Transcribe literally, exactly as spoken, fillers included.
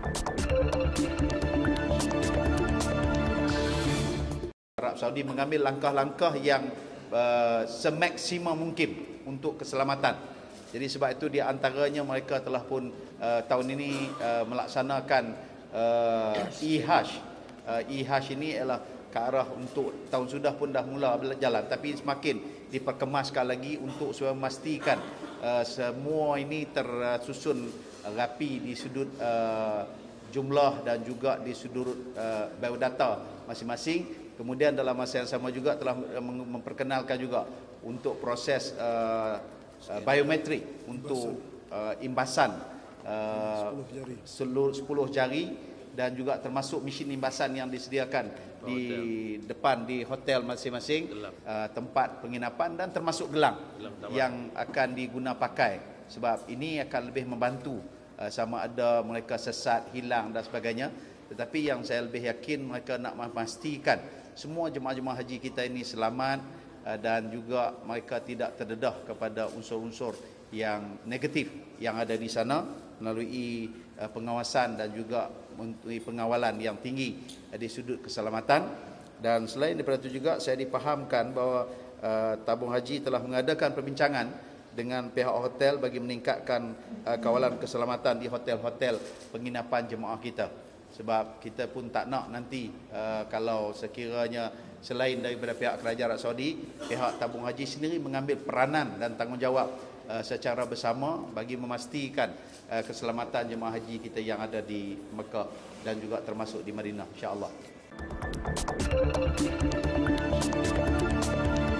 Arab Saudi mengambil langkah-langkah yang uh, semaksimum mungkin untuk keselamatan. Jadi sebab itu di antaranya mereka telah pun uh, tahun ini uh, melaksanakan uh, e-Hajj. Uh, e-Hajj ini ialah ke arah untuk tahun sudah pun dah mula berjalan, tapi semakin diperkemaskan lagi untuk supaya memastikan uh, semua ini tersusun rapi di sudut uh, jumlah dan juga di sudut uh, biodata masing-masing. Kemudian dalam masa yang sama juga telah memperkenalkan juga untuk proses uh, uh, biometrik untuk uh, imbasan uh, seluruh sepuluh jari dan juga termasuk mesin imbasan yang disediakan di depan di hotel masing-masing, uh, tempat penginapan dan termasuk gelang yang akan diguna pakai. Sebab ini akan lebih membantu uh, sama ada mereka sesat, hilang dan sebagainya. Tetapi yang saya lebih yakin mereka nak memastikan semua jemaah-jemaah haji kita ini selamat dan juga mereka tidak terdedah kepada unsur-unsur yang negatif yang ada di sana melalui pengawasan dan juga melalui pengawalan yang tinggi di sudut keselamatan. Dan selain daripada itu juga saya dipahamkan bahawa uh, tabung haji telah mengadakan perbincangan dengan pihak hotel bagi meningkatkan uh, kawalan keselamatan di hotel-hotel penginapan jemaah kita. Sebab kita pun tak nak nanti uh, kalau sekiranya selain daripada pihak kerajaan Arab Saudi, pihak tabung haji sendiri mengambil peranan dan tanggungjawab uh, secara bersama bagi memastikan uh, keselamatan jemaah haji kita yang ada di Mekah dan juga termasuk di Madinah, insya-Allah.